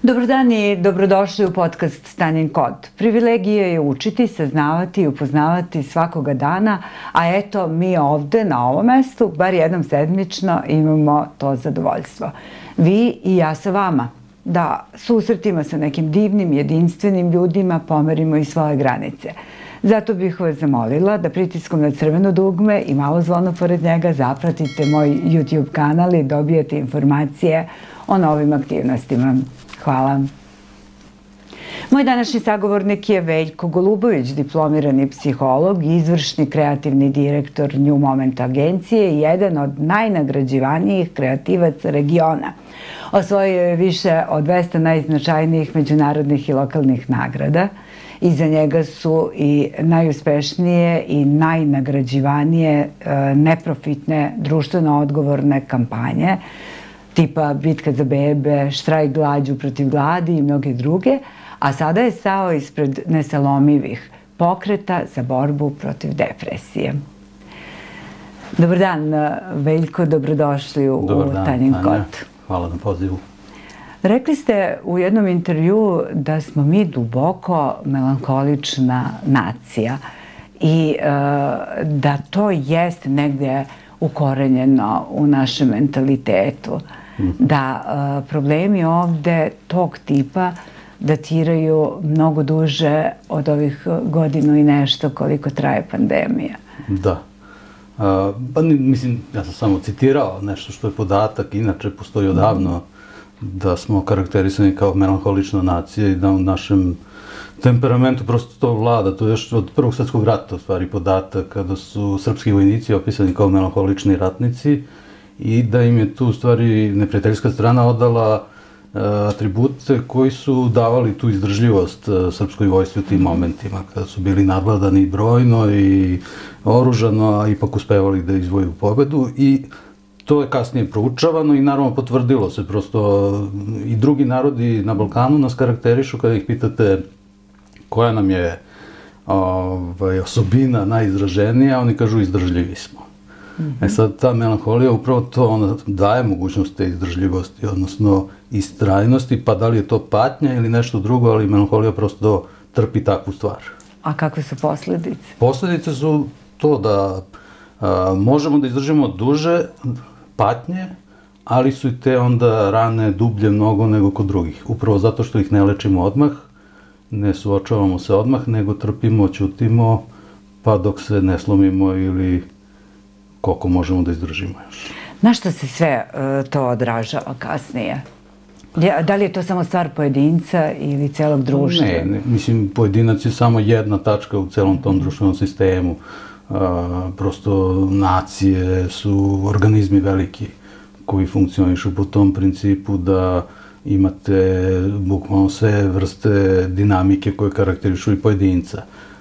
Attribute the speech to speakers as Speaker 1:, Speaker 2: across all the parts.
Speaker 1: Dobar dan i dobrodošli u podcast Stanjen kod. Privilegija je učiti, saznavati i upoznavati svakoga dana, a eto mi ovde na ovom mestu, bar jednom sedmično, imamo to zadovoljstvo. Vi i ja sa vama, da susretimo sa nekim divnim, jedinstvenim ljudima, pomerimo i svoje granice. Zato bih vas zamolila da pritiskom na crveno dugme i malo zvono pored njega zapratite moj YouTube kanal i dobijete informacije o novim aktivnostima. Hvala. Moj današnji sagovornik je Veljko Golubović, diplomirani psiholog, izvršni kreativni direktor New Moment agencije i jedan od najnagrađivanijih kreativaca regiona. Osvojio je više od 200 najznačajnijih međunarodnih i lokalnih nagrada. Iza njega su i najuspešnije i najnagrađivanije neprofitne društveno odgovorne kampanje, tipa Bitka za bebe, Štrajk glađu protiv gladi i mnoge druge, a sada je stao ispred nesalomivih pokreta za borbu protiv depresije. Dobar dan, Veljko, dobrodošli u Stanjen kod.
Speaker 2: Hvala na pozivu.
Speaker 1: Rekli ste u jednom intervjuu da smo mi duboko melankolična nacija i da to jest negdje ukorenjeno u našem mentalitetu. Da problemi ovde tog tipa datiraju mnogo duže od ovih godinu i nešto koliko traje pandemija.
Speaker 2: Da. Pa mislim, ja sam samo citirao nešto što je podatak, inače postoji odavno da smo karakterisani kao melankolična nacija i da u našem temperamentu prosto to vlada. To je još od Prvog svjetskog rata, u stvari, podatak kada su srpski vojnici opisani kao melankolični ratnici i da im je tu, u stvari, neprijateljska strana odala atribute koji su davali tu izdržljivost srpskoj vojsci u tim momentima, kada su bili nadvladani brojno i oružano, a ipak uspevali da izvoju pobedu. I to je kasnije proučavano i naravno potvrdilo se, prosto i drugi narodi na Balkanu nas karakterišu kada ih pitate koja nam je osobina najizraženija, oni kažu izdržljivi smo. E sad, ta melanholija upravo to, ona daje mogućnost te izdržljivosti, odnosno istrajnosti, pa da li je to patnja ili nešto drugo, ali melanholija prosto trpi takvu stvar.
Speaker 1: A kakve su posljedice?
Speaker 2: Posljedice su to da možemo da izdržimo duže patnje, ali su i te onda rane dublje mnogo nego kod drugih. Upravo zato što ih ne lečimo odmah, ne suočavamo se odmah, nego trpimo, ćutimo, pa dok se ne slomimo ili koliko možemo da izdržimo još.
Speaker 1: Na što se sve to odražava kasnije? Da li je to samo stvar pojedinca ili celog društva?
Speaker 2: Ne, mislim, pojedinac je samo jedna tačka u celom tom društvenom sistemu. Prosto nacije su organizmi veliki koji funkcionišu po tom principu da imate bukvalno sve vrste dinamike koje karakterišu i pojedinca.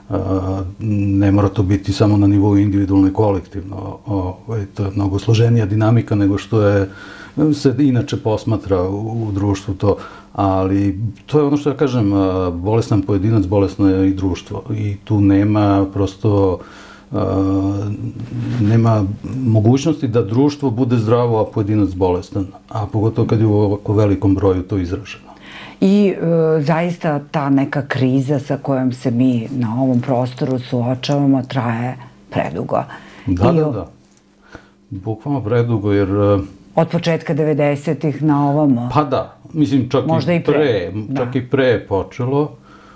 Speaker 2: Ne mora to biti samo na nivou individualno i kolektivno. To je mnogo složenija dinamika nego što se inače posmatra u društvu to. Ali to je ono što ja kažem, bolestan pojedinac, bolesno je i društvo. I tu nema prosto nema mogućnosti da društvo bude zdravo, a pojedinac bolestan. A pogotovo kad je u ovako velikom broju to izraženo.
Speaker 1: I zaista ta neka kriza sa kojom se mi na ovom prostoru suočavamo traje predugo.
Speaker 2: Da. Bukvalno predugo, jer
Speaker 1: od početka 90-ih na ovamo?
Speaker 2: Pa da, mislim čak i pre je počelo.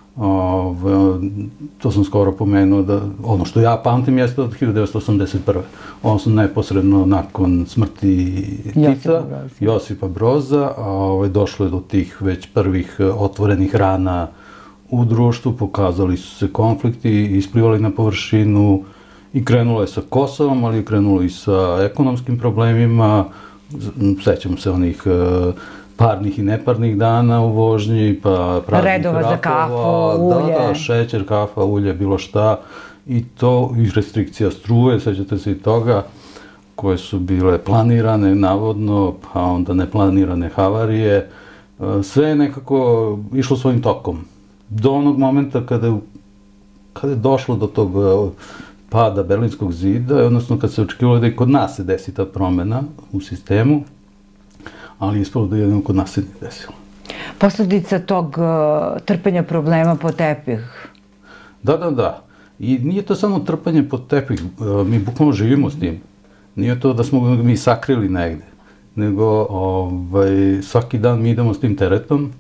Speaker 2: To sam skoro pomenuo da ono što ja pamtim jeste od 1981. Odnosno neposredno nakon smrti Tita, Josipa Broza, došlo je do tih već prvih otvorenih rana u društvu, pokazali su se konflikti, isplivali na površinu i krenulo je sa Kosovom, ali je krenulo i sa ekonomskim problemima. Sećam se onih parnih i neparnih dana u vožnji, pa praznih
Speaker 1: redova za kafu, ulje.
Speaker 2: Da, šećer, kafa, ulje, bilo šta. I to, i restrikcija struje, sećate se i toga, koje su bile planirane, navodno, pa onda neplanirane havarije. Sve je nekako išlo svojim tokom. Do onog momenta kada je došlo do tog pada Berlinskog zida, odnosno kad se očekivalo da i kod nas se desi ta promena u sistemu, ali ispalo da jedino kod nas se nije desilo.
Speaker 1: Posledica tog trpenja problema po tepih.
Speaker 2: Da. I nije to samo trpanje pod tepih, mi bukvalno živimo s tim. Nije to da smo mi sakrili negde, nego svaki dan mi idemo s tim teretom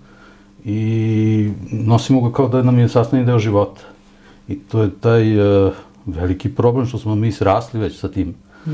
Speaker 2: i nosimo ga kao da nam je sastavni deo života. I to je taj veliki problem što smo mi srasli već sa tim.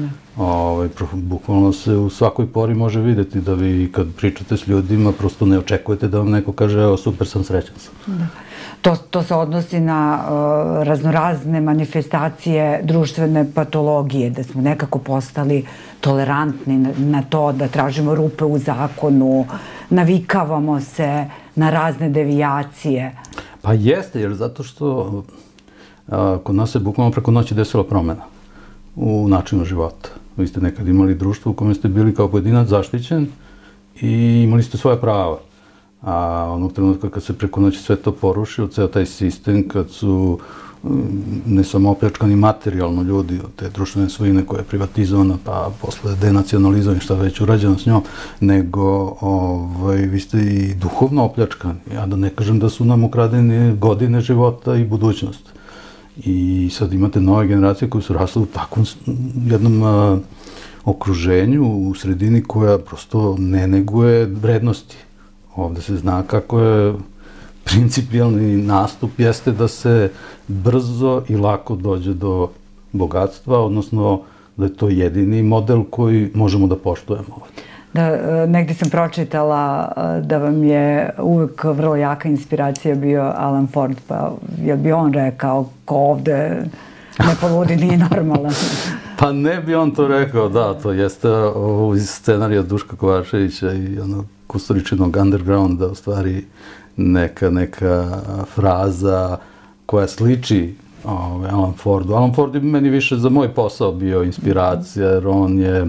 Speaker 2: Bukvalno se u svakoj pori može videti da vi kad pričate s ljudima prosto ne očekujete da vam neko kaže evo super sam, srećan sam.
Speaker 1: To se odnosi na raznorazne manifestacije društvene patologije, da smo nekako postali tolerantni na to, da tražimo rupe u zakonu, navikavamo se na razne devijacije.
Speaker 2: Pa jeste, jer zato što kod nas se bukvalno preko noći desila promena u načinu života. Vi ste nekad imali društvo u kome ste bili kao pojedinac zaštićen i imali ste svoje prava. A onog trenutka kad se preko noći sve to porušio, ceo taj sistem, kad su ne samo opljačkani materijalno ljudi od te društvene svojine koja je privatizovana, pa posle denacionalizovana, šta već urađeno s njom, nego vi ste i duhovno opljačkani. Ja da ne kažem da su nam ukradene godine života i budućnost. I sad imate nove generacije koje su rasle u takvom jednom okruženju, u sredini koja prosto ne neguje vrednosti. Ovde se zna kako je principijalni nastup jeste da se brzo i lako dođe do bogatstva, odnosno da je to jedini model koji možemo da poštujemo ovde.
Speaker 1: Da, negde sam pročitala da vam je uvek vrlo jaka inspiracija bio Alan Ford, pa je bi on rekao ko ovde ne poludi nije normalan.
Speaker 2: Pa ne bi on to rekao, da, to jeste iz scenarija Duška Kovačevića i onog Kusturičinog undergrounda, u stvari neka fraza koja sliči Alan Fordu. Alan Ford je meni više za moj posao bio inspiracija, jer on je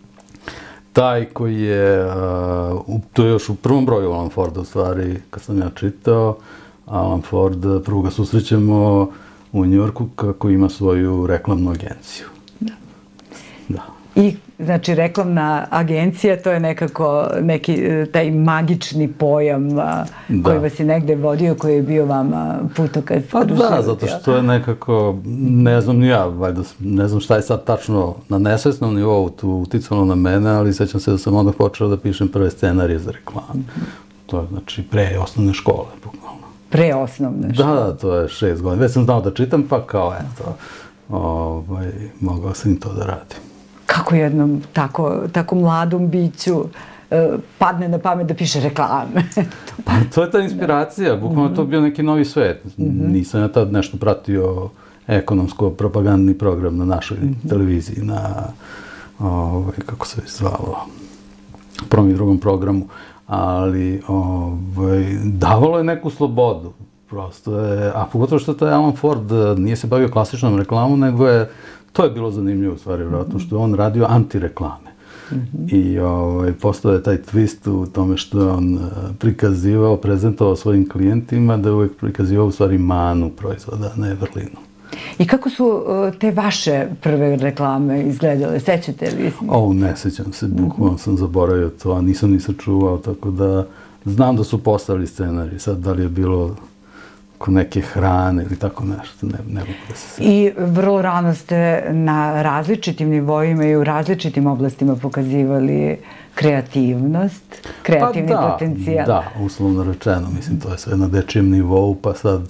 Speaker 2: taj koji je, to je još u prvom broju Alan Forda, u stvari, kad sam ja čitao, Alan Ford, prvo ga susrećemo u Njujorku kako ima svoju reklamnu agenciju. Da.
Speaker 1: I, znači, reklamna agencija, to je nekako neki taj magični pojam koji vas je negde vodio, koji je bio vama putokaz.
Speaker 2: Pa da, zato što je nekako, ne znam ni ja, valjda, ne znam šta je sad tačno na nesvesnom nivou tu uticalo na mene, ali sećam se da sam onda počeo da pišem prve scenarije za reklamu. To je, znači, pre osnovne škole, bukvalno.
Speaker 1: Pre osnovne škole?
Speaker 2: Da, to je 6 godina. Već sam znao da čitam, pa kao, eto, mogao sam i to da radim.
Speaker 1: Kako jednom tako mladom biću padne na pamet da piše reklame?
Speaker 2: Pa to je ta inspiracija, bukvalno je to bio neki novi svet. Nisam ja tad nešto pratio ekonomsko-propagandni program na našoj televiziji, na, kako se zvalo, prvom i drugom programu, ali davalo je neku slobodu. Prosto je, a pogotovo što taj Alan Ford nije se bavio klasičnom reklamom, nego je, to je bilo zanimljivo u stvari, vjerojatno, što je on radio antireklame. I postao je taj twist u tome što je on prikazivao, prezentovao svojim klijentima, da je uvek prikazivao u stvari manu proizvoda, ne vrlinu.
Speaker 1: I kako su te vaše prve reklame izgledale? Sećate li?
Speaker 2: Ne sećam se, bukvalno sam zaboravio to, a nisam ni sačuvao, tako da znam da su postavili scenarij. Sad, da li je bilo oko neke hrane ili tako nešto, ne mogu da se sećam.
Speaker 1: I vrlo rano ste na različitim nivoima i u različitim oblastima pokazivali kreativnost, kreativni potencijal.
Speaker 2: Da, uslovno rečeno, mislim, to je sve na dečijem nivou, pa sad,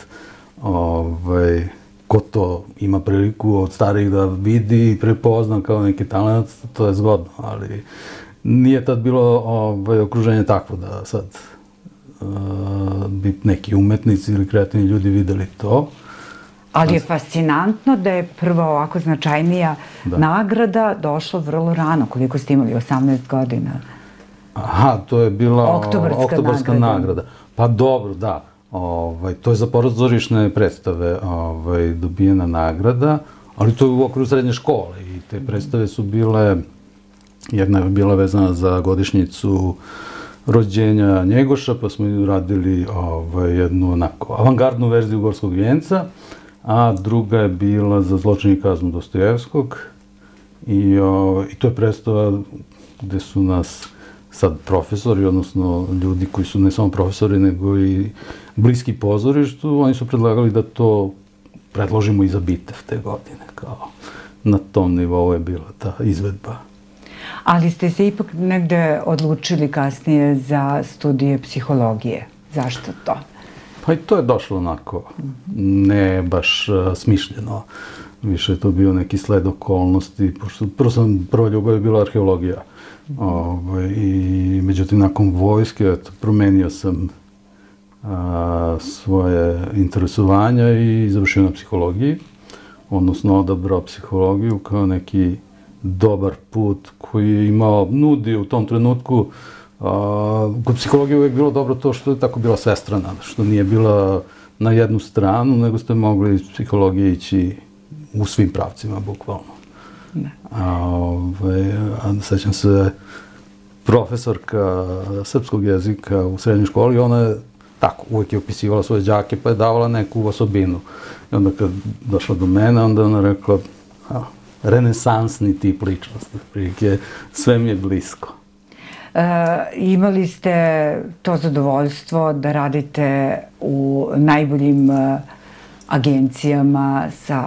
Speaker 2: ko to ima priliku od starijih da vidi i prepozna kao neki talent, to je zgodno, ali nije tad bilo okruženje takvo da sad bi neki umetnici ili kreativni ljudi videli to.
Speaker 1: Ali je fascinantno da je prva ovako značajnija nagrada došla vrlo rano. Koliko ste imali? 18 godina?
Speaker 2: Aha, to je bila Oktobarska nagrada. Pa dobro, da. To je za pozorišne predstave dobijena nagrada, ali to je u okviru srednje škole i te predstave su bile, jedna je bila vezana za godišnjicu rođenja Njegoša, pa smo radili jednu onako avangardnu verziju Gorskog vijenca, a druga je bila za Zločin i kaznu Dostojevskog i to je predstava gde su nas sad profesori, odnosno ljudi koji su ne samo profesori, nego i bliski pozorištu, oni su predlagali da to predložimo i za Bitev te godine, kao na tom nivou je bila ta izvedba.
Speaker 1: Ali ste se ipak negde odlučili kasnije za studije psihologije. Zašto to?
Speaker 2: Pa i to je došlo onako, ne baš smišljeno. Više je to bio neki sled okolnosti, pošto prva ljubav je bila arheologija. I međutim, nakon vojske, promenio sam svoje interesovanja i završio na psihologiji, odnosno odabrao psihologiju kao neki dobar put koji je imao, nudio u tom trenutku. Kod psihologije uvijek bilo dobro to što je tako bila svestrana, što nije bila na jednu stranu, nego ste mogli iz psihologije ići u svim pravcima, bukvalno. Sećam se, profesorka srpskog jezika u srednjoj školi, ona je tako, uvijek je opisivala svoje đake, pa je davala neku osobinu. I onda kad došla do mene, onda ona rekla, renesansni tip ličnosti, prilike, sve mi je blisko.
Speaker 1: Imali ste to zadovoljstvo da radite u najboljim agencijama sa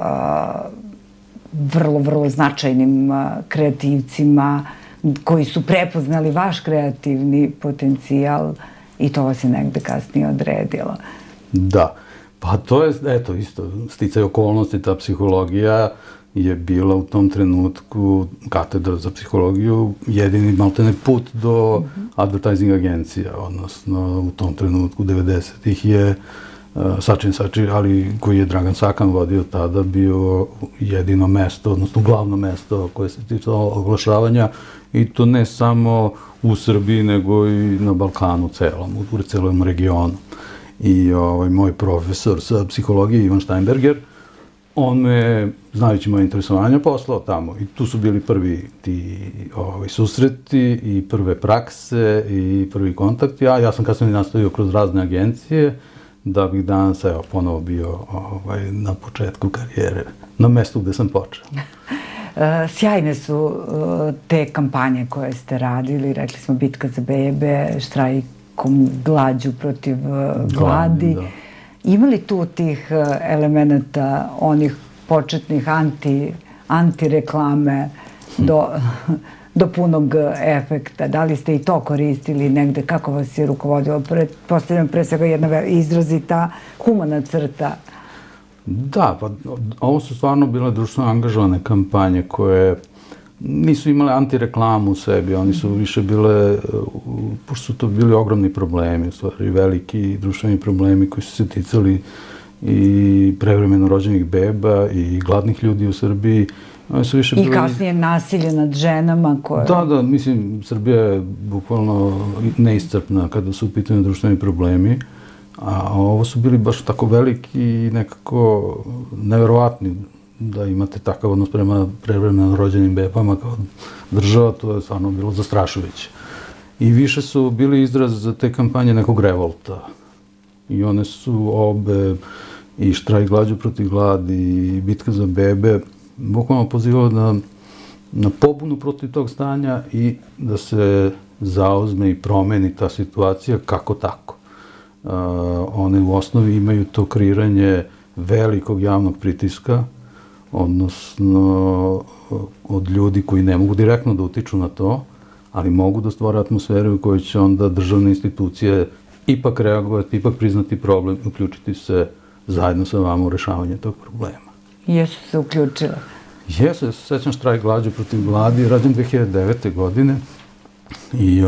Speaker 1: vrlo, vrlo značajnim kreativcima koji su prepoznali vaš kreativni potencijal i to vas je negde kasnije odredilo.
Speaker 2: Da, pa to je, eto, isto, sticaj okolnosti, ta psihologija je bila u tom trenutku, katedra za psihologiju, jedini maltene put do advertising agencija, odnosno u tom trenutku 90-ih je Sačin, ali koji je Dragan Sakan vodio tada, bio jedino mesto, odnosno glavno mesto koje se ticalo oglašavanja i to ne samo u Srbiji, nego i na Balkanu celom, u celom regionu. I moj profesor sa psihologije, Ivan Steinberger, on me, znajući moje interesovanja, poslao tamo. I tu su bili prvi ti susreti i prve prakse i prvi kontakti. A ja sam kasnije nastavio kroz razne agencije, da bih danas, evo, ponovo bio na početku karijere, na mestu gde sam počeo.
Speaker 1: Sjajne su te kampanje koje ste radili, rekli smo Bitka za bebe, štrajkom glađu protiv gladi. Ima li tu tih elemenata, onih početnih anti-reklame do punog efekta? Da li ste i to koristili negde? Kako vas je rukovodilo? Postavljam pre svega jedna izrazita humana crta.
Speaker 2: Da, pa ovo su stvarno bile društveno angažovane kampanje koje nisu imale antireklamu u sebi, oni su više bile, pošto su to bili ogromni problemi, u stvari veliki društveni problemi koji su se ticali i prevremeno rođenih beba i gladnih ljudi u Srbiji.
Speaker 1: I kasnije nasilje nad ženama koje...
Speaker 2: Da, mislim, Srbija je bukvalno neiscrpna kada su u pitanju društveni problemi, a ovo su bili baš tako veliki i nekako neverovatni da imate takav odnos prema prevremeno rođenim bebama kao država, to je stvarno bilo zastrašujuće. I više su bili izraz za te kampanje nekog revolta. I one su obe, i štrajk glađu protiv gladi, i bitka za bebe, bukvalno pozivalo na pobunu protiv tog stanja i da se zauzme i promeni ta situacija kako tako. One u osnovi imaju to kreiranje velikog javnog pritiska, odnosno od ljudi koji ne mogu direktno da utiču na to, ali mogu da stvore atmosferu u kojoj će onda državne institucije ipak reagovati, ipak priznati problem i uključiti se zajedno sa vama u rešavanje tog problema.
Speaker 1: Jesu se uključile?
Speaker 2: Jesu, ja se sećam štrajk glađu protiv gladi, rađen 2009. godine i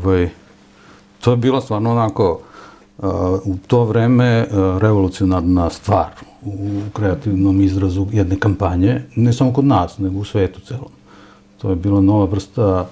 Speaker 2: to je bila stvarno onako u to vreme revolucionarna stvar u kreativnom izrazu jedne kampanje, ne samo kod nas, nego u svetu celom. To je bila nova vrsta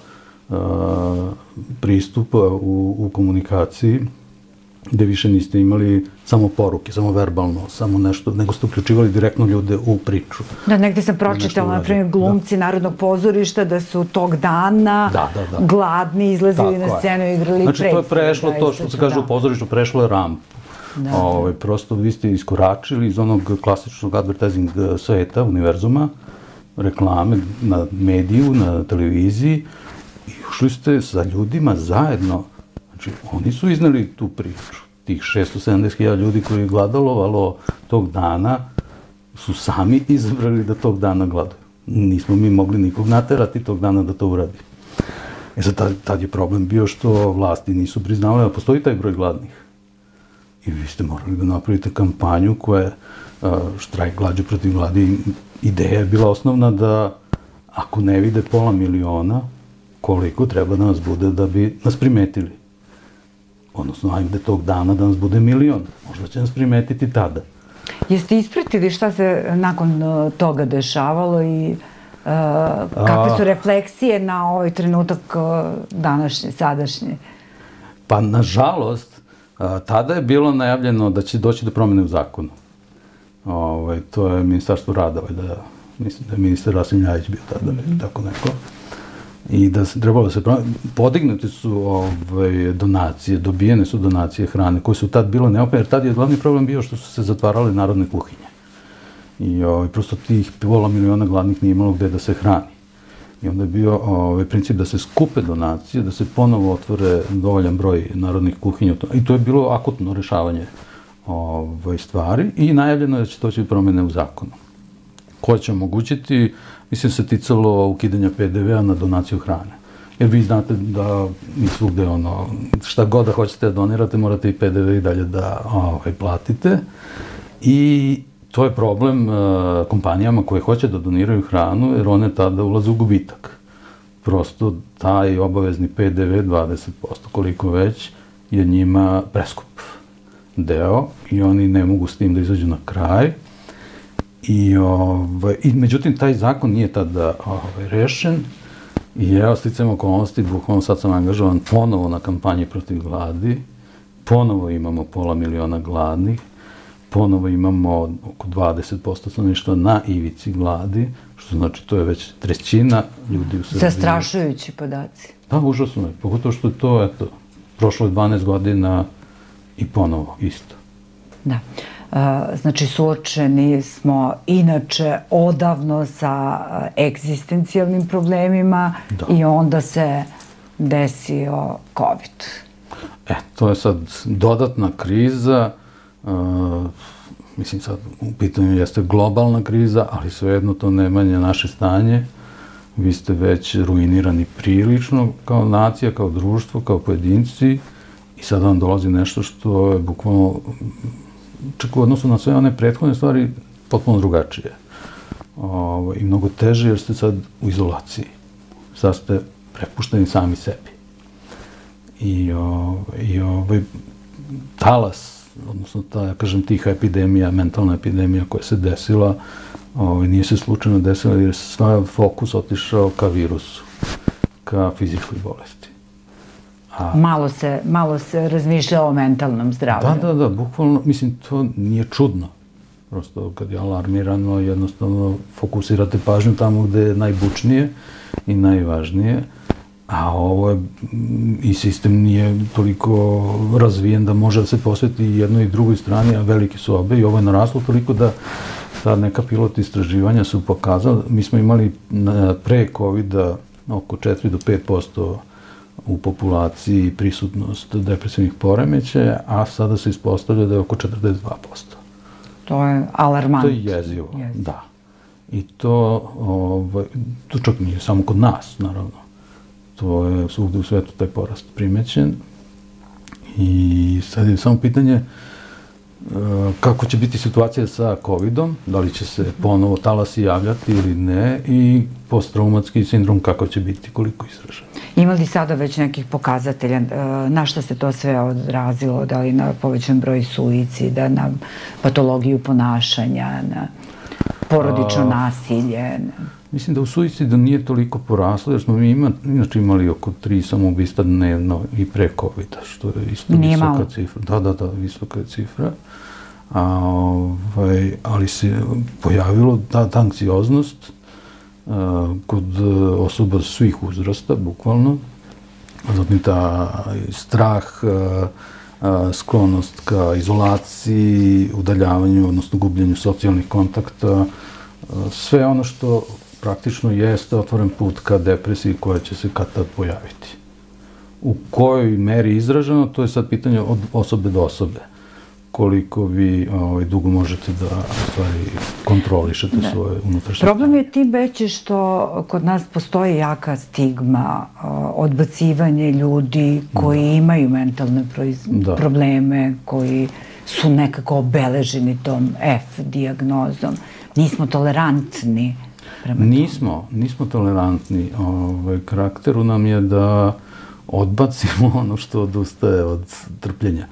Speaker 2: pristupa u komunikaciji, gde više niste imali samo poruke, samo verbalno, samo nešto, nego ste uključivali direktno ljude u priču.
Speaker 1: Da, negde sam pročitala, na primjer, glumci Narodnog pozorišta, da su tog dana gladni, izlazili na scenu i igrali predstave.
Speaker 2: Znači, to je prešlo, to što se kaže u pozorištu, prešlo je rampu. Prosto vi ste iskoračili iz onog klasičnog advertising sveta, univerzuma, reklame na mediju, na televiziji i išli ste sa ljudima zajedno, znači oni su izneli tu priču. Tih 670.000 ljudi koji je gladolovalo tog dana su sami izabrali da tog dana gladuju. Nismo mi mogli nikog naterati tog dana da to uradi. Sad, tad je problem bio što vlasti nisu priznavale da postoji taj broj gladnih. I vi ste morali da napravite kampanju koja je štrajk glađu protiv gladi. Ideja je bila osnovna da ako ne vide 500.000, koliko treba da nas bude da bi nas primetili. Odnosno, ajde tog dana da nas bude 1.000.000. Možda će nas primetiti tada.
Speaker 1: Jeste ispratili šta se nakon toga dešavalo i kakve su refleksije na ovaj trenutak današnji, sadašnji?
Speaker 2: Pa, nažalost, tada je bilo najavljeno da će doći do promene u zakonu. To je Ministarstvo rada, mislim da je ministar Rasim Ljajić bio tada, tako neko. I da se trebalo da se podignuti su donacije, dobijene su donacije hrane, koje su tad bilo neophodne, jer tad je glavni problem bio što su se zatvarale narodne kuhinje. I prosto tih 500.000 gladnih nije imalo gde da se hrani. I onda je bio princip da se skupe donacije, da se ponovo otvore dovoljan broj narodnih kuhinja. I to je bilo akutno rešavanje stvari i najavljeno je da će doći promene u zakonu, koje će omogućiti, mislim, se ticalo ukidanja PDV-a na donaciju hrane. Jer vi znate da mi svugde, šta god da hoćete da donirate, morate i PDV i dalje da platite. I to je problem kompanijama koje hoće da doniraju hranu, jer one tada ulaze u gubitak. Prosto taj obavezni PDV, 20%, koliko već, je njima preskup deo i oni ne mogu s tim da izađu na kraj. I međutim, taj zakon nije tada rešen i evo, sticajem okolnosti, bukvalno sad sam angažovan ponovo na kampanji protiv gladi, ponovo imamo 500.000 gladnih, ponovo imamo oko 20% stanovništva na ivici gladi, što znači to je već 1/3 ljudi u Srbiji.
Speaker 1: Zastrašujući podaci.
Speaker 2: Da, užasno je, pogotovo što je to, eto, prošlo je 12 godina i ponovo isto.
Speaker 1: Da. Znači, suočeni smo inače odavno sa egzistencijalnim problemima i onda se desio COVID.
Speaker 2: To je sad dodatna kriza, mislim sad u pitanju jeste globalna kriza, ali svejedno to ne manje naše stanje. Vi ste već ruinirani prilično kao nacija, kao društvo, kao pojedinci i sad vam dolazi nešto što je bukvalno čak u odnosu na sve one prethodne stvari potpuno drugačije. I mnogo teže jer ste sad u izolaciji. Sad ste prepušteni sami sebi. I talas, odnosno ta, kažem, tiha epidemija, mentalna epidemija koja se desila, nije se slučajno desila jer se sva fokus otišao ka virusu, ka fizičkoj bolesti.
Speaker 1: Malo se razmišljalo o mentalnom zdravlju.
Speaker 2: Da, bukvalno, mislim, to nije čudno. Prosto, kad je alarmirano, jednostavno fokusirate pažnju tamo gde je najbučnije i najvažnije, a ovo je, i sistem nije toliko razvijen da može da se posveti jednoj i drugoj strani, a velike su obe, i ovo je naraslo toliko da sad neka pilot istraživanja su pokazali, mi smo imali pre COVID-a oko 4 do 5% u populaciji prisutnost depresivnih poremećaja, a sada se ispostavlja da je oko 42%.
Speaker 1: To je alarmantno.
Speaker 2: To je jezivo, da. I to čak nije samo kod nas, naravno. To je svugde u svetu taj porast primećen. I sad je samo pitanje kako će biti situacija sa COVID-om, da li će se ponovo talasi javljati ili ne, i posttraumatski sindrom kako će biti, koliko izražen.
Speaker 1: Ima li sada već nekih pokazatelja na šta se to sve odrazilo, da li na povećan broj suicida, na patologiju ponašanja, na porodično nasilje?
Speaker 2: Mislim da u suicidu nije toliko poraslo, jer smo mi inače imali oko 3 samoubistva dnevno i pre COVID-a, što je isto visoka cifra. Da, visoka je cifra. Ali se pojavilo ta anksioznost kod osoba svih uzrasta, bukvalno. Zatim ta strah, sklonost ka izolaciji, udaljavanju, odnosno gubljenju socijalnih kontakta, sve ono što praktično jeste otvoren put ka depresiji koja će se kad tad pojaviti. U kojoj meri izraženo, to je sad pitanje od osobe do osobe. Koliko vi dugo možete da stvari kontrolišete svoje unutrašnje.
Speaker 1: Problem je tim veći što kod nas postoji jaka stigma, odbacivanje ljudi koji imaju mentalne probleme, koji su nekako obeleženi tom F dijagnozom. Nismo tolerantni prema tome.
Speaker 2: Nismo tolerantni. Karakteru nam je da odbacimo ono što odustaje od trpljenja.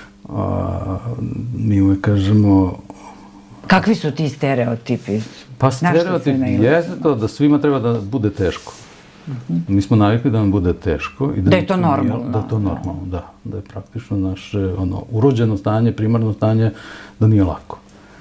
Speaker 2: Mi uvek kažemo...
Speaker 1: Kakvi su ti stereotipi?
Speaker 2: Pa stereotip jeste to da svima treba da bude teško. Mi smo navikli da nam bude teško.
Speaker 1: Da je to normalno.
Speaker 2: Da je to normalno, da. Da je praktično naše urođeno stanje, primarno stanje, da nije lako.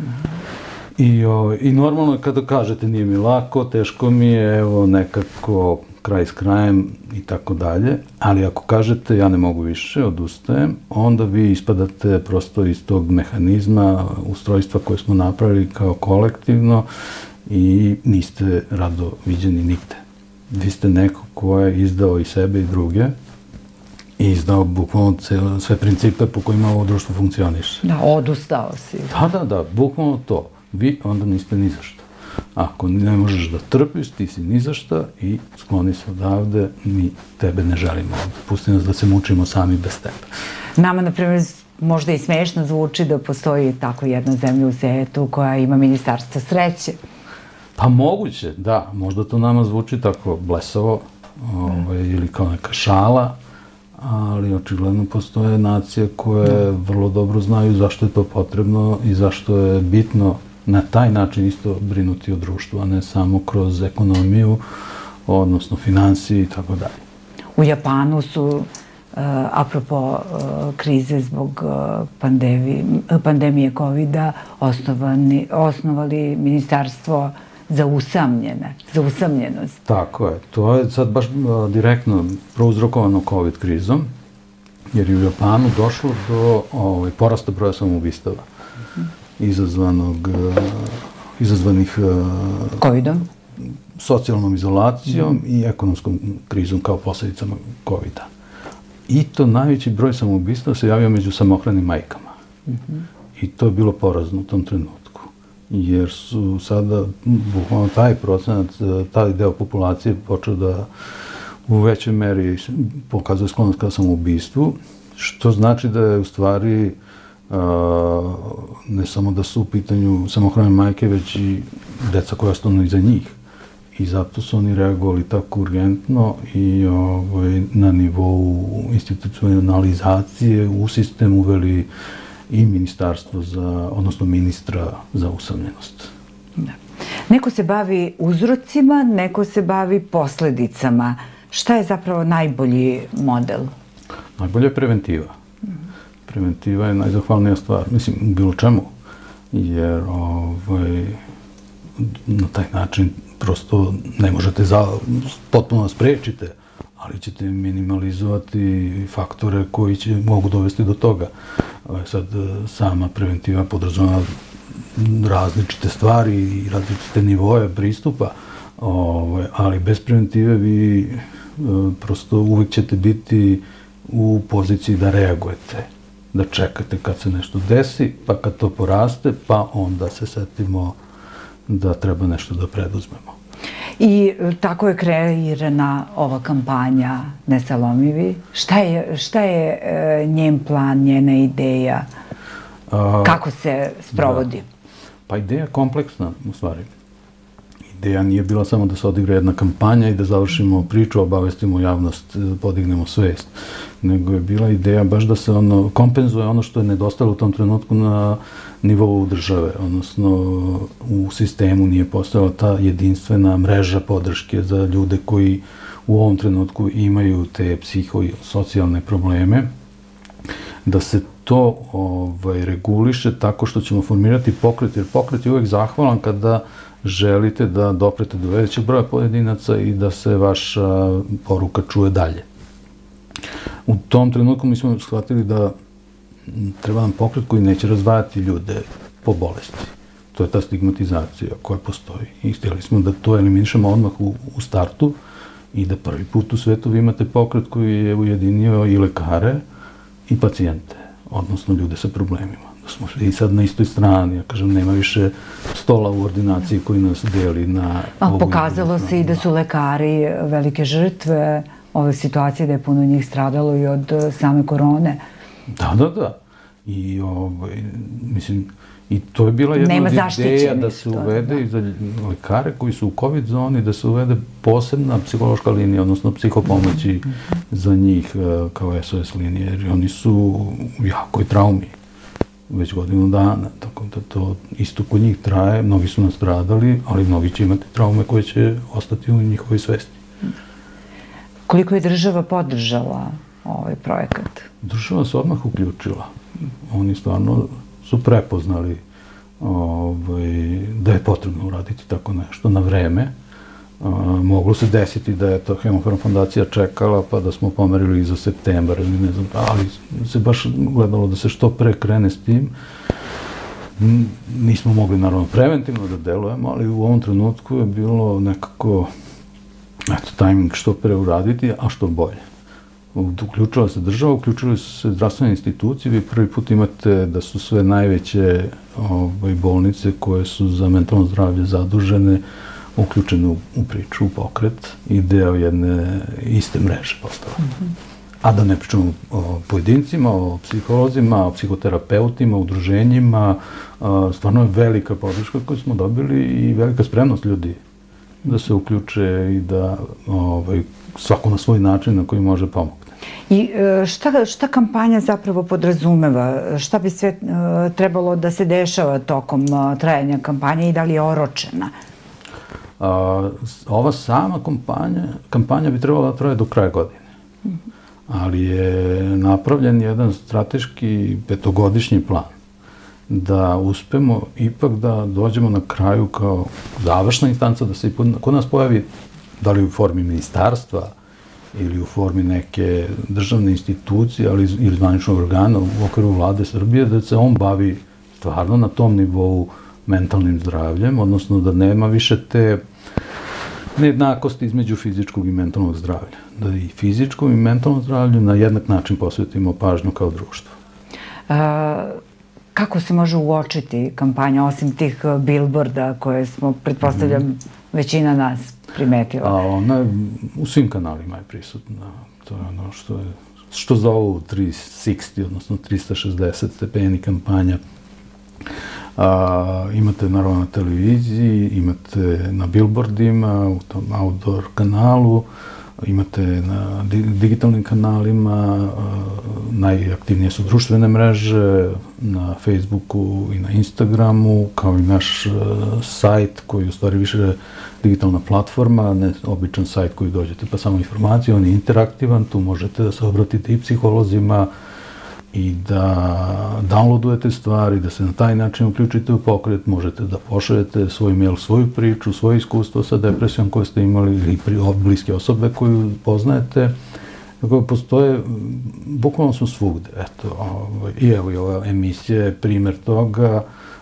Speaker 2: I normalno je kada kažete nije mi lako, teško mi je, evo nekako kraj s krajem i tako dalje, ali ako kažete ja ne mogu više, odustajem, onda vi ispadate prosto iz tog mehanizma, ustrojstva koje smo napravili kao kolektivno i niste rado viđeni nigde. Vi ste neko ko je izdao i sebe i druge i izdao bukvalno sve principe po kojima ovo društvo funkcioniše.
Speaker 1: Da, odustao si.
Speaker 2: Da, bukvalno to. Vi onda niste ni za šta. Ako ne možeš da trpiš, ti si ni za šta i skloni se odavde, mi tebe ne želimo. Pusti nas da se mučimo sami bez tebe.
Speaker 1: Nama, na primjer, možda i smešno zvuči da postoji tako jedna zemlja u svijetu koja ima ministarstvo sreće.
Speaker 2: Pa moguće, da. Možda to nama zvuči tako blesavo ili kao neka šala, ali očigledno postoje nacije koje vrlo dobro znaju zašto je to potrebno i zašto je bitno na taj način isto brinuti o društvu, a ne samo kroz ekonomiju, odnosno finansije i tako dalje.
Speaker 1: U Japanu su, apropo krize zbog pandemije COVID-a, osnovali ministarstvo za usamljenost.
Speaker 2: Tako je. To je sad baš direktno prouzrokovano COVID krizom, jer je u Japanu došlo do porasta broja samoubistava. Izazvanih
Speaker 1: COVID-om,
Speaker 2: socijalnom izolacijom i ekonomskom krizom kao posljedicama COVID-a. I to najveći broj samoubistava se javio među samohranim majkama. I to je bilo porazno u tom trenutku. Jer su sada, bukvalno taj procenat, taj deo populacije počeo da u većoj meri pokazuje sklonost ka samoubistvu, što znači da je u stvari ne samo da su u pitanju samohrane majke, već i deca koja ostanu iza njih. I zato su oni reagovali tako urgentno i na nivou institucionalizacije u sistem uveli i ministarstvo odnosno ministra za usamljenost.
Speaker 1: Neko se bavi uzrocima, neko se bavi posledicama. Šta je zapravo najbolji model?
Speaker 2: Najbolja je preventiva. Preventiva je najzahvalnija stvar, mislim, u bilo čemu, jer na taj način prosto ne možete potpuno da sprečite, ali ćete minimalizovati faktore koji mogu dovesti do toga. Sad, sama preventiva podrazumeva različite stvari i različite nivoje pristupa, ali bez preventive vi prosto uvek ćete biti u poziciji da reagujete, da čekate kad se nešto desi, pa kad to poraste, pa onda se setimo da treba nešto da preduzmemo.
Speaker 1: I tako je kreirana ova kampanja Nesalomivi. Šta je njen plan, njena ideja? Kako se sprovodi?
Speaker 2: Pa ideja je kompleksna, u stvari. Ideja nije bila samo da se odigra jedna kampanja i da završimo priču, obavestimo javnost, podignemo svest, nego je bila ideja baš da se kompenzuje ono što je nedostalo u tom trenutku na nivou države, odnosno u sistemu nije postojala ta jedinstvena mreža podrške za ljude koji u ovom trenutku imaju te psihosocijalne probleme, da se to reguliše tako što ćemo formirati pokret, jer pokret je uvek zahvalan kada želite da doprete do većeg broja pojedinaca i da se vaša poruka čuje dalje. U tom trenutku mi smo shvatili da treba nam pokret koji neće razdvajati ljude po bolesti, to je ta stigmatizacija koja postoji. I htjeli smo da to eliminišemo odmah u startu i da prvi put u svetu vi imate pokret koji je ujedinio i lekare i pacijente, odnosno ljude sa problemima. Da smo i sad na istoj strani, ja kažem, nema više stola u ordinaciji koji nas deli na...
Speaker 1: Pokazalo se i da su lekari velike žrtve ove situacije, da je puno njih stradalo i od same korone.
Speaker 2: Da. I, mislim, i to je bila jedna od ideja da se uvede i za lekare koji su u COVID zoni, da se uvede posebna psihološka linija, odnosno psihopomoći za njih kao SOS linije, jer oni su u jakoj traumi već godinu dana, tako da to isto kod njih traje, mnogi su nastradali, ali mnogi će imati traume koje će ostati u njihovoj svesti.
Speaker 1: Koliko je država podržala ovaj projekat?
Speaker 2: Država se odmah uključila. Oni stvarno su prepoznali da je potrebno uraditi tako nešto na vreme. Moglo se desiti da je to Hemofarm fondacija čekala, pa da smo pomerili za septembar ili ne znam, ali se baš gledalo da se što pre krene s tim. Nismo mogli, naravno, preventivno da delujemo, ali u ovom trenutku je bilo nekako, tajming što pre uraditi, a što bolje. Uključila se država, uključili su se zdravstvene institucije. Vi prvi put imate da su sve najveće bolnice koje su za mentalno zdravlje zadužene uključene u priču, u pokret i deo jedne iste mreže postala. A da ne pričamo o pojedincima, o psiholozima, o psihoterapeutima, udruženjima. Stvarno je velika podrška koju smo dobili i velika spremnost ljudi da se uključe i da svako na svoj način na koji može pomogne.
Speaker 1: I šta kampanja zapravo podrazumeva? Šta bi sve trebalo da se dešava tokom trajanja kampanje i da li je oročena?
Speaker 2: Ova sama kampanja bi trebala da traje do kraja godine. Ali je napravljen jedan strateški petogodišnji plan da uspemo ipak da dođemo na kraju kao završna instanca, da se kod nas pojavi, da li u formi ministarstva ili u formi neke državne institucije, ali ili zvaničnog organa u okviru vlade Srbije, da se on bavi stvarno na tom nivou mentalnim zdravljem, odnosno da nema više te nejednakosti između fizičkog i mentalnog zdravlja. Da i fizičkom i mentalnom zdravlju na jednak način posvetimo pažnju kao društvo.
Speaker 1: Kako se može uočiti kampanja, osim tih bilborda koje smo, pretpostavljam, većina nas primetila?
Speaker 2: Ona je u svim kanalima je prisutna. To je ono što zovu 360, odnosno 360 stepeni kampanja. Imate naravno na televiziji, imate na billboardima, u tom outdoor kanalu, imate na digitalnim kanalima, najaktivnije su društvene mreže, na Facebooku i na Instagramu, kao i naš sajt koji je u stvari više digitalna platforma, ne običan sajt koji dođete pa samo informacije, on je interaktivan, tu možete da se obratite i psiholozima i da downloadujete stvari, da se na taj način uključite u pokret, možete da pošaljete svoj mail, svoju priču, svoje iskustvo sa depresijom koje ste imali ili bliske osobe koju poznajete. Dakle, postoje, bukvalno smo svugde. I evo i ova emisija je primer toga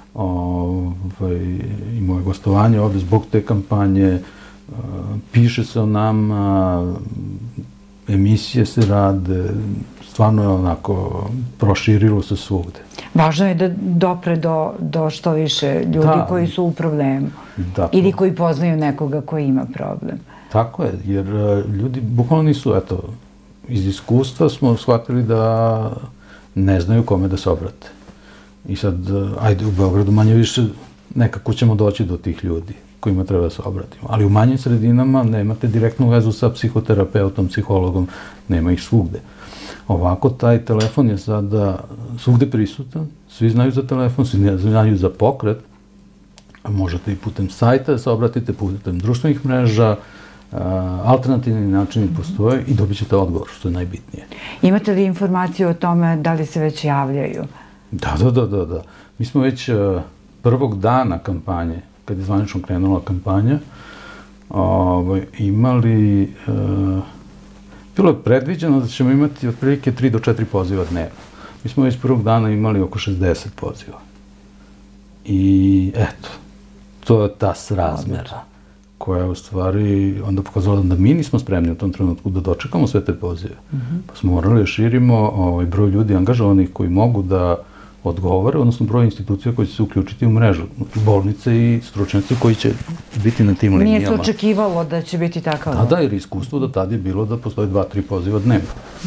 Speaker 2: i moje gostovanje ovde zbog te kampanje. Piše se o nama, emisije se rade, stvarno je onako proširilo se svugde.
Speaker 1: Važno je da dopre do što više ljudi koji su u problemu ili koji poznaju nekoga koji ima problem.
Speaker 2: Tako je, jer ljudi bukvalno nisu, iz iskustva smo shvatili da ne znaju kome da se obrate. I sad, ajde, u Beogradu manje više nekako ćemo doći do tih ljudi kojima treba da se obratimo. Ali u manjim sredinama nemate direktnu vezu sa psihoterapeutom, psihologom, nema ih svugde. Ovako, taj telefon je sada svugde prisutan, svi znaju za telefon, svi znaju za pokret, možete i putem sajta da se obratite, putem društvenih mreža, alternativni načini postoje i dobit ćete odgovor, što je najbitnije.
Speaker 1: Imate li informaciju o tome da li se već javljaju?
Speaker 2: Da. Mi smo već prvog dana kampanje, kad je zvanično krenula kampanja, imali... Bilo je predviđeno da ćemo imati otprilike 3 do 4 poziva dnevno. Mi smo već prvog dana imali oko 60 poziva. I eto, to je ta srazmera koja je u stvari onda pokazala da mi nismo spremni u tom trenutku da dočekamo sve te pozive. Pa smo morali da širimo broj ljudi angažovanih koji mogu da odgovore, odnosno broj institucija koji će se uključiti u mrežu, bolnice i stručnjaci koji će biti na tim linijama.
Speaker 1: Nije se očekivalo da će biti takav?
Speaker 2: A da, jer iskustvo do tada je bilo da postoje 2-3 poziva dnevno.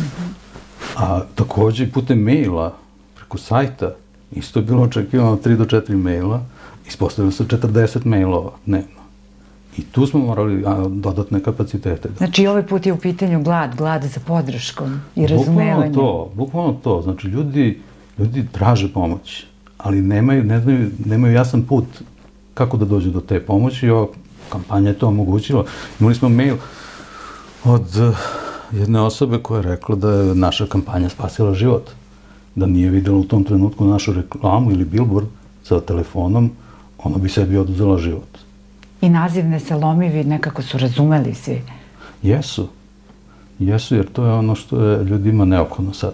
Speaker 2: A takođe i putem maila, preko sajta, isto je bilo očekivano 3 do 4 maila, ispostavilo se 40 mailova dnevno. I tu smo morali dodatne kapacitete.
Speaker 1: Znači, ovaj put je u pitanju glad za podrškom i razumevanjem.
Speaker 2: Bukvalno to. Znači, ljudi traže pomoć, ali nemaju jasan put kako da dođu do te pomoći i ova kampanja je to omogućila. Imali smo mail od jedne osobe koja je rekla da je naša kampanja spasila život, da nije videla u tom trenutku našu reklamu ili billboard sa telefonom, ona bi sebi oduzela život.
Speaker 1: I naziv Neselomivi nekako su razumeli svi.
Speaker 2: Jesu, jer to je ono što je ljudima neophodno sad.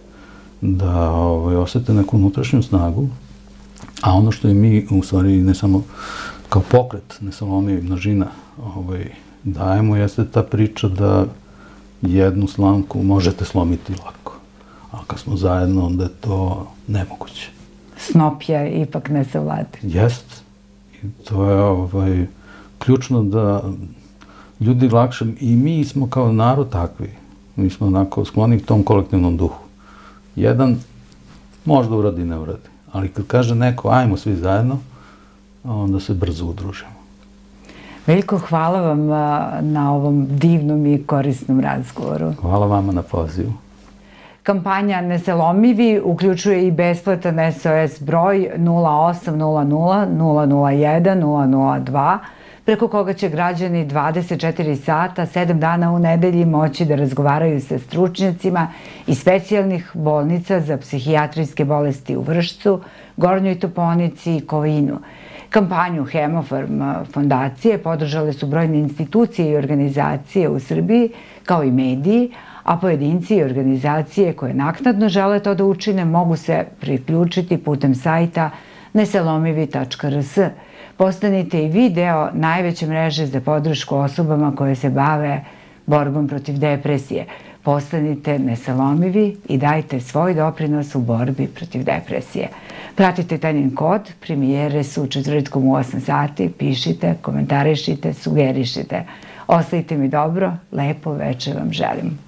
Speaker 2: Da osete neku unutrašnju snagu, a ono što je mi, u stvari, ne samo kao pokret Neselomivi množina dajemo, jeste ta priča da jednu slamku možete slomiti lako, a kad smo zajedno, onda je to nemoguće.
Speaker 1: Snop je ipak nesavladiv.
Speaker 2: Jest. I to je ključno da ljudi lakše, i mi smo kao narod takvi, mi smo onako skloni tom kolektivnom duhu. Jedan možda uradi, ne uradi, ali kad kaže neko ajmo svi zajedno, onda se brzo udružimo.
Speaker 1: Veljko, hvala vam na ovom divnom i korisnom razgovoru.
Speaker 2: Hvala vama na pozivu.
Speaker 1: Kampanja Neselomivi uključuje i besplatan SOS broj 0800 001 002, preko koga će građani 24 sata, 7 dana u nedelji moći da razgovaraju sa stručnjacima iz specijalnih bolnica za psihijatrijske bolesti u Vršcu, Gornjoj Toponici i Kovinu. Kampanju Hemofarm fondacije podržale su brojne institucije i organizacije u Srbiji, kao i mediji, a pojedinci i organizacije koje naknadno žele to da učine mogu se priključiti putem sajta neselomivi.rs. Postanite i vi deo najveće mreže za podršku osobama koje se bave borbom protiv depresije. Postanite Neselomivi i dajte svoj doprinos u borbi protiv depresije. Pratite Tanin kod, premijere su četvrtkom u 8 sati, pišite, komentarišite, sugerišite. Ostavite mi dobro, lepo veče vam želim.